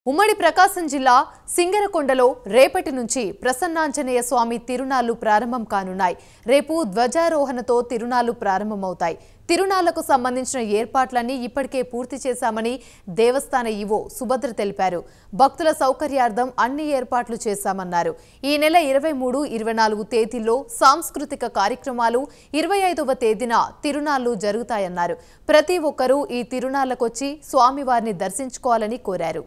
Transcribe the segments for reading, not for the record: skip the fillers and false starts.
ఉమ్మడి ప్రకాశం జిల్లా సింగరకొండలో రేపటి నుంచి ప్రసన్నాంజనేయ స్వామి తిరునాళ్లు ప్రారంభం కానున్నాయి. రేపు ధ్వజారోహణతో తిరునాళ్లు ప్రారంభమవుతాయి. తిరునాళ్లకు సంబంధించిన ఏర్పాట్లన్నీ ఇప్పటికే పూర్తి చేశామని దేవస్థాన ఈవో సుభద్ర తెలిపారు. భక్తుల సౌకర్యార్థం అన్ని ఏర్పాట్లు చేశామన్నారు. ఈ నెల 23, 24 తేదీల్లో సాంస్కృతిక కార్యక్రమాలు, 25వ తేదీన తిరునాళ్లు జరుగుతాయన్నారు. ప్రతి ఒక్కరూ ఈ తిరునాళ్లకొచ్చి స్వామివారిని దర్శించుకోవాలని కోరారు.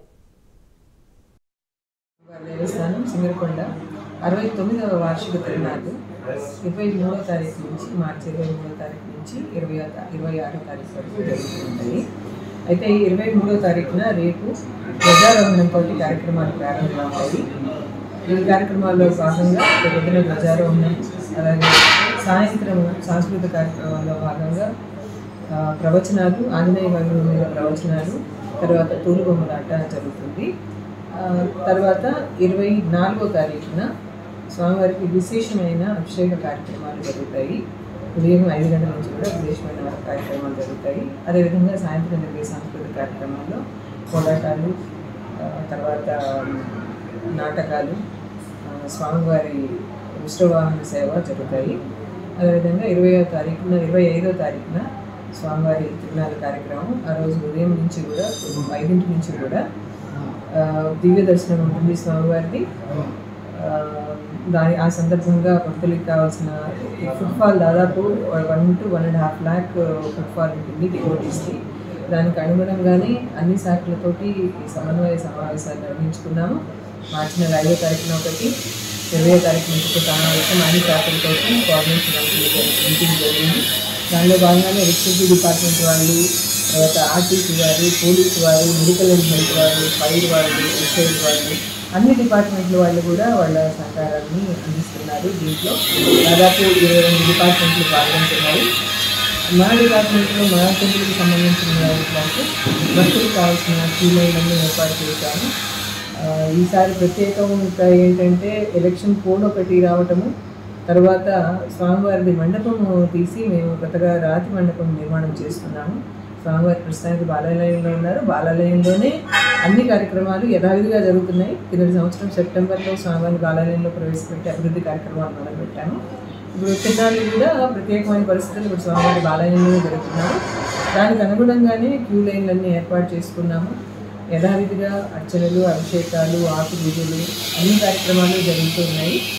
దేవస్థానం సింగరకొండ 69వ వార్షిక తిరునాళ్లు 23వ తారీఖు నుంచి మార్చి 23వ తారీఖు నుంచి 26వ తారీఖు వరకు జరుగుతుంటాయి. అయితే 23వ తారీఖున రేపు ధ్వజారోహణంతో కార్యక్రమాలు ప్రారంభమవుతాయి. ఈ కార్యక్రమాల్లో భాగంగా పొద్దున ధ్వజారోహణం, అలాగే సాయంత్రం సాంస్కృతిక కార్యక్రమాల్లో భాగంగా ప్రవచనాలు, ఆంజనేయ వారి మీద ప్రవచనాలు, తర్వాత తూలుబొమ్మలాట జరుగుతుంది. తర్వాత 24వ తారీఖున స్వామివారికి విశేషమైన అభిషేక కార్యక్రమాలు జరుగుతాయి. ఉదయం 5 గంటల నుంచి కూడా విశేషమైన కార్యక్రమాలు జరుగుతాయి. అదేవిధంగా సాయంత్రం జరిగే సాంస్కృతిక కార్యక్రమాల్లో కోలాటాలు, తర్వాత నాటకాలు, స్వామివారి ఉత్సవాహన సేవ జరుగుతాయి. అదేవిధంగా 25వ తారీఖున స్వామివారి తిరునాళ్ళ కార్యక్రమం. ఆ రోజు ఉదయం నుంచి కూడా 5 నుంచి కూడా దివ్య దర్శనం ఉంటుంది స్వామివారిది. ఆ సందర్భంగా భక్తులకు కావాల్సిన ఫుట్ఫాల్ దాదాపు 1 to 1.5 lakh ఫుట్ఫాల్ ఉంటుంది డివోటీస్కి. దానికి అనుగుణంగానే అన్ని శాఖలతోటి ఈ సమన్వయ సమావేశాలు నిర్వహించుకున్నాము. మార్చి నెల 5వ తారీఖున ఒకటి, 20వ తారీఖు నుంచి ఒక సమావేశం అన్ని శాఖలతోటి కోఆర్డినేషన్ మీటింగ్ జరిగింది. దానిలో భాగంగానే ఎలక్ట్రిసిటీ డిపార్ట్మెంట్ వాళ్ళు, తర్వాత ఆర్టీసీ వారు, పోలీసు వారు, మెడికల్ అండ్ హెల్త్ వాళ్ళు, ఫైర్ వాళ్ళు, ఎక్సైజ్ వాళ్ళు, అన్ని డిపార్ట్మెంట్ల వాళ్ళు కూడా వాళ్ళ సహకారాన్ని అందిస్తున్నారు. దీంట్లో దాదాపు 22 డిపార్ట్మెంట్లు పాల్గొంటున్నారు. మా డిపార్ట్మెంట్లో మా టెంపుల్కి సంబంధించిన వాళ్ళకి భక్తులకు కావాల్సిన క్యూలైన్లన్నీ ఏర్పాటు చేశాము. ఈసారి ప్రత్యేకంగా ఏంటంటే ఎలక్షన్ కోడ్ ఒకటి రావటము, తర్వాత స్వామివారిది మండపము తీసి మేము కొత్తగా రాతి మండపం నిర్మాణం చేస్తున్నాము. స్వామివారి ప్రస్తుతానికి బాలాలయంలో ఉన్నారు. బాలాలయంలోనే అన్ని కార్యక్రమాలు యథావిధిగా జరుగుతున్నాయి. కిందటి సంవత్సరం సెప్టెంబర్లో స్వామివారిని బాలాలయంలో ప్రవేశపెట్టి అభివృద్ధి కార్యక్రమాలు మొదలుపెట్టాము. ఇప్పుడు తిరునాళ్ళు కూడా ప్రత్యేకమైన పరిస్థితులు ఇప్పుడు స్వామివారి బాలాలయంలోనే జరుగుతున్నారు. దానికి అనుగుణంగానే క్యూ లైన్లన్నీ ఏర్పాటు చేసుకున్నాము. యథావిధిగా అర్చనలు, అభిషేకాలు, ఆకు పూజలు అన్ని కార్యక్రమాలు జరుగుతూ ఉన్నాయి.